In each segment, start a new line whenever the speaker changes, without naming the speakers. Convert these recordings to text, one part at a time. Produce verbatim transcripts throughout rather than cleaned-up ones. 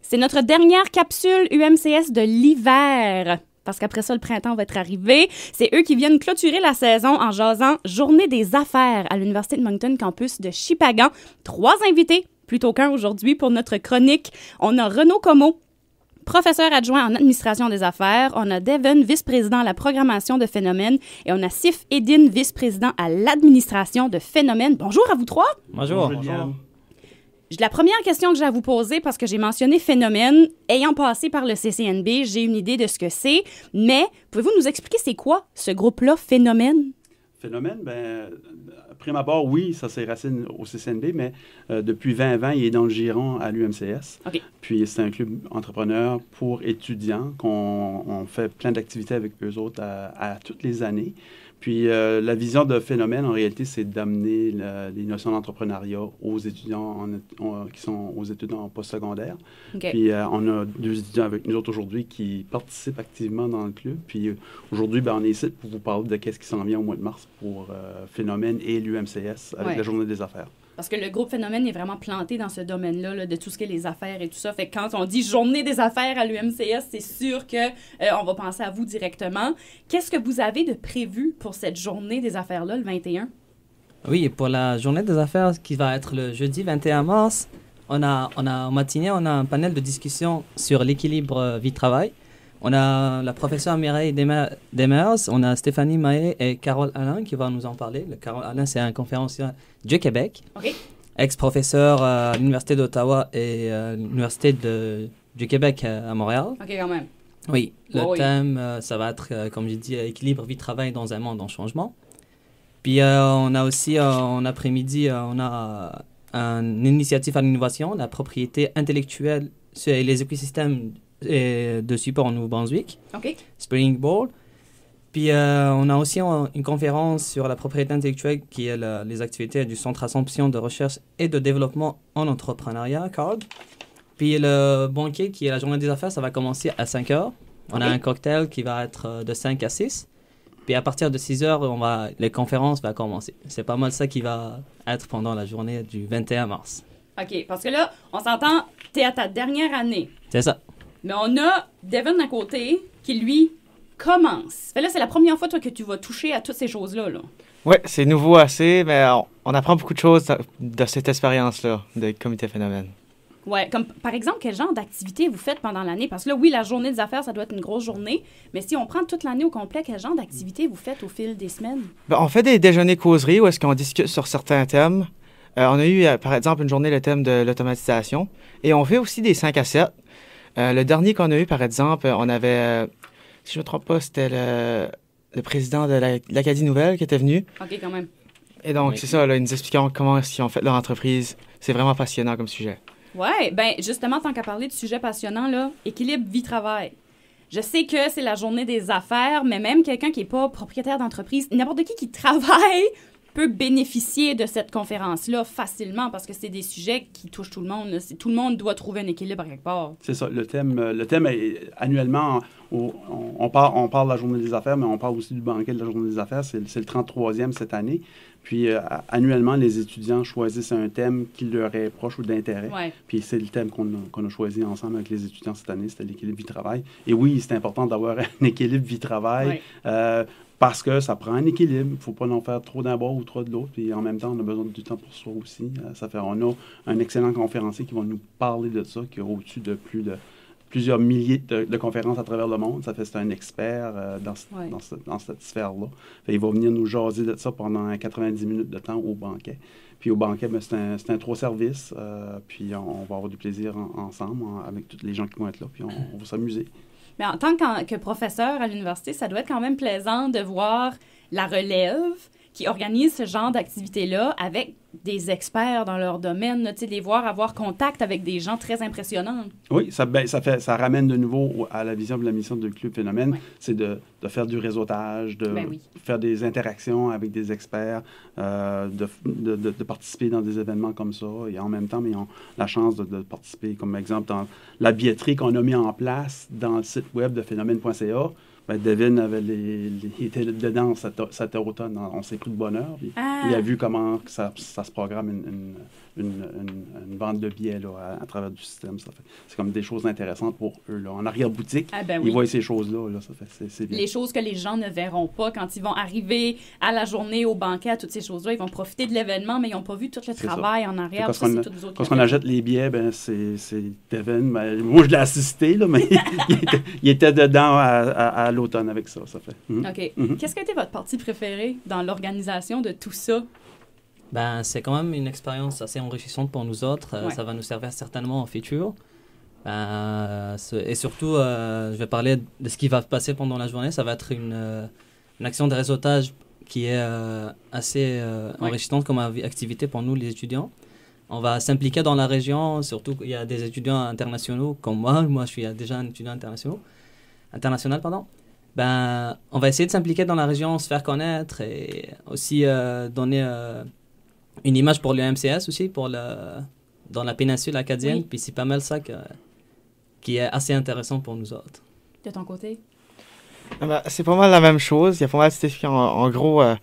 C'est notre dernière capsule U M C S de l'hiver. Parce qu'après ça, le printemps va être arrivé. C'est eux qui viennent clôturer la saison en jasant Journée des affaires à l'Université de Moncton, campus de Shippagan. Trois invités, plutôt qu'un aujourd'hui pour notre chronique. On a Renaud Comeau, professeur adjoint en administration des affaires. On a Devon, vice-président à la programmation de Phénomène. Et on a Sif Edine, vice-président à l'administration de Phénomène. Bonjour à vous trois.
Bonjour. Bonjour.
La première question que j'ai à vous poser, parce que j'ai mentionné Phénomène, ayant passé par le C C N B, j'ai une idée de ce que c'est, mais pouvez-vous nous expliquer c'est quoi ce groupe-là, Phénomène?
Phénomène, bien, prime abord, oui, ça c'est racine au C C N B, mais euh, depuis vingt vingt, il est dans le giron à l'U M C S.
Okay.
Puis c'est un club entrepreneur pour étudiants qu'on on fait plein d'activités avec eux autres à, à toutes les années. Puis euh, la vision de Phénomène, en réalité, c'est d'amener le, les notions d'entrepreneuriat aux étudiants en, en, qui sont aux études en postsecondaire.
Okay.
Puis euh, on a deux étudiants avec nous autres aujourd'hui qui participent activement dans le club. Puis euh, aujourd'hui, ben, on est ici pour vous parler de qu'est-ce qui s'en vient au mois de mars pour euh, Phénomène et l'U M C S avec
ouais.
la Journée des affaires.
Parce que le groupe Phénomène est vraiment planté dans ce domaine-là, là, de tout ce qui est les affaires et tout ça. Fait que quand on dit Journée des affaires à l'U M C S, c'est sûr qu'on euh, va penser à vous directement. Qu'est-ce que vous avez de prévu pour cette Journée des affaires-là, le vingt et un?
Oui, pour la Journée des affaires qui va être le jeudi vingt et un mars, on a, on a, en matinée, on a un panel de discussion sur l'équilibre vie-travail. On a la professeure Mireille Demers, on a Stéphanie Mahé et Carole Alain qui vont nous en parler. Le Carole Alain, c'est un conférencier du Québec,
okay.
ex-professeur à l'Université d'Ottawa et à l'Université de, du Québec à Montréal.
OK, quand même.
Oui, le
oh,
thème,
oui.
euh, ça va être, euh, comme j'ai dit, équilibre vie-travail dans un monde en changement. Puis euh, on a aussi, euh, en après-midi, euh, on a euh, une initiative à l'innovation, la propriété intellectuelle sur les écosystèmes et de support au Nouveau-Brunswick,
okay.
Springboard. Puis euh, on a aussi un, une conférence sur la propriété intellectuelle qui est la, les activités du Centre Assomption de recherche et de développement en entrepreneuriat, C A R D. Puis le banquet qui est la Journée des affaires, ça va commencer à cinq heures. On okay. a un cocktail qui va être de cinq à six. Puis à partir de six heures, on va, les conférences vont commencer. C'est pas mal ça qui va être pendant la journée du vingt et un mars.
OK, parce que là, on s'entend, t'es à ta dernière année.
C'est ça.
Mais on a Devon à côté qui, lui, commence. Fait là, c'est la première fois, toi, que tu vas toucher à toutes ces choses-là. Là.
Oui, c'est nouveau assez, mais on, on apprend beaucoup de choses de, de cette expérience-là, de Comité Phénomène.
Oui, comme par exemple, quel genre d'activité vous faites pendant l'année? Parce que là, oui, la journée des affaires, ça doit être une grosse journée, mais si on prend toute l'année au complet, quel genre d'activité vous faites au fil des semaines?
Bien, on fait des déjeuners causeries où est-ce qu'on discute sur certains thèmes. Euh, on a eu, euh, par exemple, une journée le thème de l'automatisation. Et on fait aussi des cinq à sept. Euh, le dernier qu'on a eu, par exemple, on avait, euh, si je ne me trompe pas, c'était le, le président de la, l'Acadie Nouvelle qui était venu.
OK, quand même.
Et donc, oui. c'est ça, là, ils nous expliquent comment est-ce qu'ils ont fait leur entreprise. C'est vraiment passionnant comme sujet.
Oui, bien, justement, tant qu'à parler de sujet passionnant, là, équilibre vie-travail. Je sais que c'est la journée des affaires, mais même quelqu'un qui n'est pas propriétaire d'entreprise, n'importe qui qui travaille peut bénéficier de cette conférence-là facilement parce que c'est des sujets qui touchent tout le monde. Là. Tout le monde doit trouver un équilibre quelque part.
C'est ça. Le thème, le thème est annuellement, on, on, parle, on parle de la journée des affaires, mais on parle aussi du banquet de la journée des affaires. C'est, c'est le trente-troisième cette année. Puis euh, annuellement, les étudiants choisissent un thème qui leur est proche ou d'intérêt.
Ouais.
Puis c'est le thème qu'on a, qu'on a choisi ensemble avec les étudiants cette année, c'était l'équilibre vie-travail. Et oui, c'est important d'avoir un équilibre vie-travail. Ouais. Euh, Parce que ça prend un équilibre. Il ne faut pas en faire trop d'un bord ou trop de l'autre. Puis en même temps, on a besoin du temps pour soi aussi. Ça fait, on a un excellent conférencier qui va nous parler de ça, qui a au-dessus de plus de plusieurs milliers de, de conférences à travers le monde. Ça fait c'est un expert euh, dans, ouais. dans, ce, dans cette sphère-là. Fait, il va venir nous jaser de ça pendant quatre-vingt-dix minutes de temps au banquet. Puis au banquet, ben, c'est, un, c'est un trois services. Euh, puis on, on va avoir du plaisir en, ensemble en, avec tous les gens qui vont être là. Puis on, on va s'amuser.
Mais en tant que professeur à l'université, ça doit être quand même plaisant de voir la relève qui organise ce genre d'activité-là avec des experts dans leur domaine, tu sais, les voir avoir contact avec des gens très impressionnants.
Oui, ça, ben, ça, fait, ça ramène de nouveau à la vision de la mission du Club Phénomène, oui. c'est de, de faire du réseautage, de
ben oui.
faire des interactions avec des experts, euh, de, de, de, de participer dans des événements comme ça, et en même temps, ils ont la chance de, de participer, comme exemple, dans la billetterie qu'on a mis en place dans le site web de phénomène point c a. Ben, Devin avait les, les, il était dedans cet, cet automne. On s'est pris de bonheur. Puis
Ah.
Il a vu comment que ça, ça se programme une, une, une, une, une vente de billets là, à, à travers du système. Ça fait, c'est comme des choses intéressantes pour eux. Là. En arrière-boutique,
Ah ben oui.
ils voient ces choses-là. Là, ça fait, c'est, c'est bien.
Les choses que les gens ne verront pas quand ils vont arriver à la journée, au banquet, à toutes ces choses-là. Ils vont profiter de l'événement, mais ils n'ont pas vu tout le
C'est
travail en arrière.
Quand
Ça,
on,
c'est
a,
toutes vous autres
quand
qui
on
le
achète les billets, ben, c'est, c'est Devin. Ben, moi, je l'ai assisté, là, mais il, était, il était dedans à, à, à l'automne avec ça. ça fait. Mm-hmm.
OK.
Mm-hmm.
Qu'est-ce qui a été votre partie préférée dans l'organisation de tout ça?
Ben, c'est quand même une expérience assez enrichissante pour nous autres. Euh,
Ouais.
Ça va nous servir certainement en futur. Ben, c'est- et surtout, euh, je vais parler de ce qui va se passer pendant la journée. Ça va être une, euh, une action de réseautage qui est euh, assez euh,
Ouais.
enrichissante comme avi- activité pour nous, les étudiants. On va s'impliquer dans la région, surtout qu'il y a des étudiants internationaux comme moi. Moi, je suis déjà un étudiant international. international pardon. Ben, on va essayer de s'impliquer dans la région, se faire connaître et aussi euh, donner euh, une image pour l'U M C S aussi, pour le, dans la péninsule acadienne.
Oui.
Puis c'est pas mal ça que, qui est assez intéressant pour nous autres.
De ton côté?
Ah ben, c'est pas mal la même chose. Il y a pas mal de spécifiques. En, en gros, euh,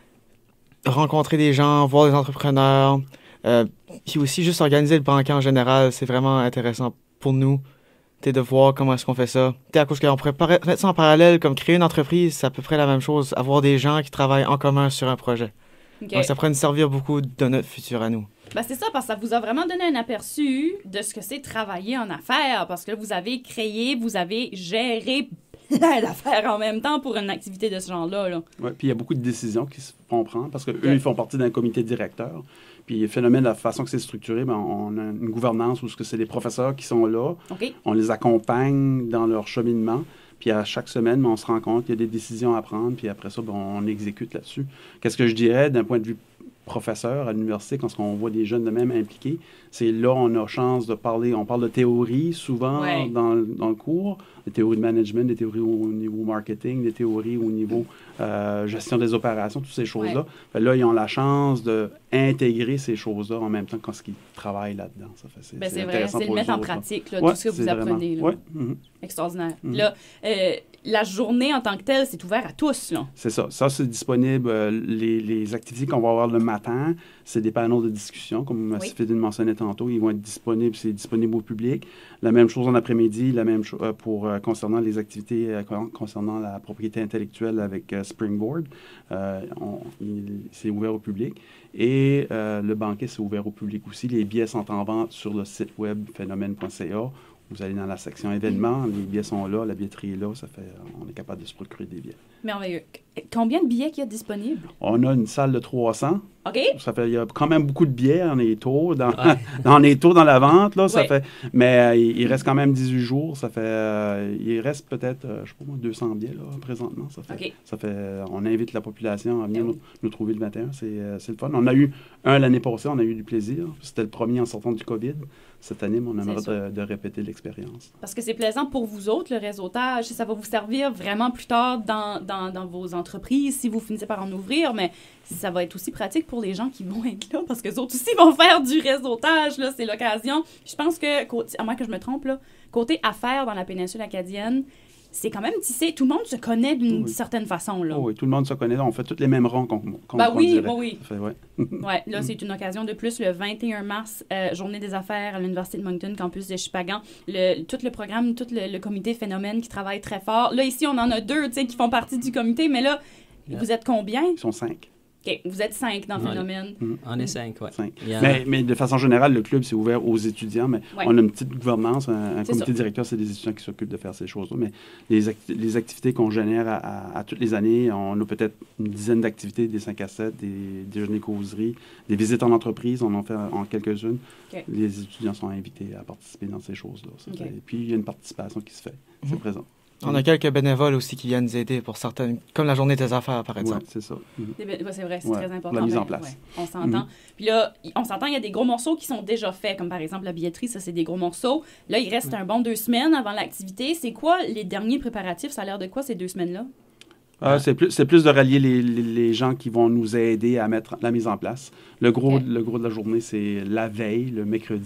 rencontrer des gens, voir des entrepreneurs, euh, puis aussi juste organiser le banquet en général, c'est vraiment intéressant pour nous. T'sais, de voir comment est-ce qu'on fait ça. T'sais, à cause qu'on pourrait par- mettre ça en parallèle, comme créer une entreprise, c'est à peu près la même chose. Avoir des gens qui travaillent en commun sur un projet.
OK.
Donc, ça pourrait nous servir beaucoup de notre futur à nous.
Ben, c'est ça, parce que ça vous a vraiment donné un aperçu de ce que c'est travailler en affaires, parce que là, vous avez créé, vous avez géré plein d'affaires en même temps pour une activité de ce genre-là. Là.
Ouais, puis il y a beaucoup de décisions qui se font prendre parce qu'eux, ils font partie d'un comité directeur. Puis le phénomène, la façon que c'est structuré, ben, on a une gouvernance où c'est les professeurs qui sont là.
OK?
On les accompagne dans leur cheminement. Puis à chaque semaine, ben, on se rend compte qu'il y a des décisions à prendre. Puis après ça, ben, on exécute là-dessus. Qu'est-ce que je dirais d'un point de vue professeur à l'université, quand on voit des jeunes de même impliqués, c'est là on a chance de parler. On parle de théorie souvent
Ouais.
dans, dans le cours, des théories de management, des théories au niveau marketing, des théories au niveau euh, gestion des opérations, toutes ces choses-là.
Ouais.
Fait là, ils ont la chance d'intégrer ces choses-là en même temps quand ils travaillent là-dedans. Ça fait, c'est,
Ben,
c'est
c'est vrai,
intéressant
c'est le
pour
mettre
eux
en
autres, là.
pratique, là,
Ouais,
tout ce que vous
c'est
apprenez.
vraiment-
Là.
ouais, mhm.
Extraordinaire.
Mhm.
Là, euh, la journée en tant que telle, c'est ouvert à tous. Là.
C'est ça. Ça, c'est disponible. euh, les, les activités qu'on va avoir le matin, c'est des panneaux de discussion, comme
Oui.
Stéphane mentionnait tantôt. Ils vont être disponibles, c'est disponible au public. La même chose en après-midi, la même chose pour euh, concernant les activités euh, con- concernant la propriété intellectuelle avec euh, Springboard. Euh, on- il- c'est ouvert au public. Et euh, le banquet, c'est ouvert au public aussi. Les billets sont en vente sur le site web phénomène point c a. Vous allez dans la section événements, les billets sont là, la billetterie est là, ça fait, on est capable de se procurer des billets.
Merveilleux. Combien de billets qu'il y a disponibles?
On a une salle de trois cents.
OK?
Ça fait, il y a quand même beaucoup de billets. On est tôt dans,
Ouais.
on est tôt dans la vente, là. Ça
Ouais.
fait, mais euh, il, il reste quand même dix-huit jours. Ça fait, euh, il reste peut-être, euh, je sais pas moi, deux cents billets, là, présentement. Ça fait,
OK.
ça fait, euh, on invite la population à venir
Ben oui.
nous, nous trouver le vingt et un. C'est, euh, c'est le fun. On a eu un l'année passée, on a eu du plaisir. C'était le premier en sortant du COVID. Cette année, mais on aimerait
C'est sûr.
de, de répéter l'expérience.
Parce que c'est plaisant pour vous autres, le réseautage. Ça va vous servir vraiment plus tard dans, dans, dans vos entreprises, si vous finissez par en ouvrir, mais ça va être aussi pratique pour les gens qui vont être là, parce que les autres aussi vont faire du réseautage, là, c'est l'occasion. Je pense que, côté- à moins que je me trompe, là, côté affaires dans la péninsule acadienne, c'est quand même tissé. Tout le monde se connaît d'une
Oui.
certaine façon, là.
Oh oui, tout le monde se connaît. On fait tous les mêmes rangs qu'on, qu'on,
Ben
qu'on
oui,
dirait.
oui, oui.
Ça fait, ouais.
Ouais, là, c'est une occasion de plus. Le vingt et un mars, euh, Journée des affaires à l'Université de Moncton, campus de Chipagan. Le, tout le programme, tout le, le comité Phénomène qui travaille très fort. Là, ici, on en a deux, tu sais, qui font partie du comité, mais là,
Yeah.
vous êtes combien?
Ils sont cinq.
OK, vous êtes cinq dans
Ouais.
Phénomène.
On est cinq, ouais.
Cinq.
Il y a-
Mais, mais de façon générale, le club, c'est ouvert aux étudiants, mais
Ouais.
on a une petite gouvernance, un, un
C'est
comité
ça.
directeur, c'est des étudiants qui s'occupent de faire ces choses-là. Mais les, acti- les activités qu'on génère à, à- à toutes les années, on a peut-être une dizaine d'activités, des cinq à sept, des déjeuners causeries, des visites en entreprise, on en fait en quelques-unes.
OK.
Les étudiants sont invités à participer dans ces choses-là. Ça
OK.
fait- Et puis, il y a une participation qui se fait, c'est
Mhm.
présent.
On a quelques bénévoles aussi qui viennent nous aider pour certaines, comme la journée des affaires, par
Ouais,
exemple.
c'est ça. Mhm.
C'est ben- ouais, c'est vrai, c'est
Ouais,
très
pour
important.
la mise en
Ben,
place.
ouais, on s'entend.
Mhm.
Puis là, y- on s'entend, il y a des gros morceaux qui sont déjà faits, comme par exemple la billetterie, ça, c'est des gros morceaux. Là, il reste un bon deux semaines avant l'activité. C'est quoi les derniers préparatifs? Ça a l'air de quoi, ces deux semaines-là?
Ah, c'est plus, c'est plus de rallier les, les- les gens qui vont nous aider à mettre la mise en place. Le gros,
Ok.
le gros de la journée, c'est la veille, le mercredi.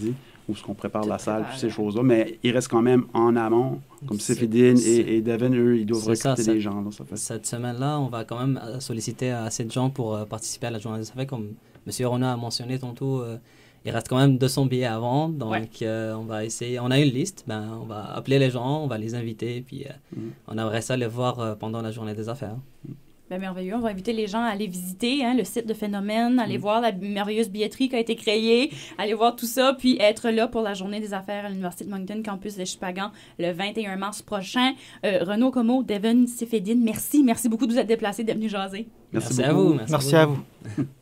où ce qu'on prépare
Tout
la salle,
prépare,
toutes ces
ouais.
choses-là. Mais ils restent quand même en amont, comme
C'est-
Céphidine
c'est-
et, et Devin, eux, ils doivent
c'est ça,
recruter
ça-
des gens. Là, ça fait...
Cette semaine-là, on va quand même euh, solliciter assez de gens pour euh, participer à la journée des affaires. Comme M. Rona a mentionné tantôt, euh, il reste quand même deux cents billets à vendre. Donc,
Ouais.
euh, on va essayer. On a une liste. Ben, on va appeler les gens, on va les inviter. Puis, euh,
Mm.
on aimerait ça les voir euh, pendant la journée des affaires.
Ben, merveilleux. On va inviter les gens à aller visiter hein, le site de Phénomène, aller
Mm.
voir la merveilleuse billetterie qui a été créée, aller voir tout ça, puis être là pour la journée des affaires à l'Université de Moncton, campus de Chupagan, le vingt et un mars prochain. Euh, Renaud Como, Devin Céphidine, merci. Merci beaucoup de vous être déplacés, d'être venus jaser.
Merci,
à
beaucoup.
vous.
Merci à vous.